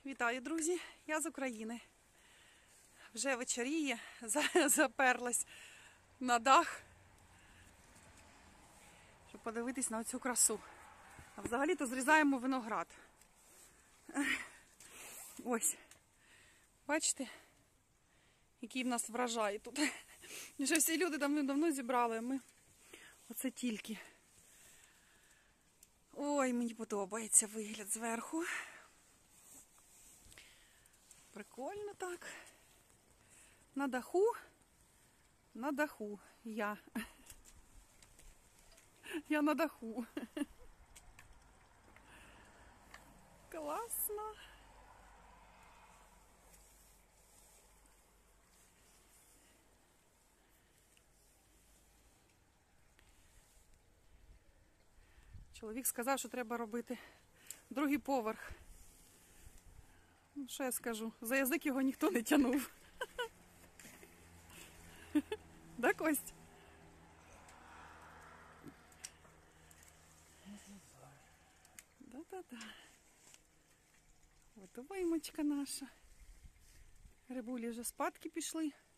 Вітаю, друзі! Я з України. Вже вечоріє, заперлась на дах, щоб подивитись на цю красу. А взагалі-то зрізаємо виноград. Ось. Бачите, який в нас врожай тут. Вже всі люди давно зібрали, а ми оце тільки. Ой, мені подобається вигляд зверху. Прикольно так. На даху я. Я на даху. Класно. Чоловік сказав, що треба робити другий поверх. Ну, що я скажу? За язик його ніхто не тягнув. Да, Кость? Да-да-да. От виймочка наша. Рибулі вже спадки пішли.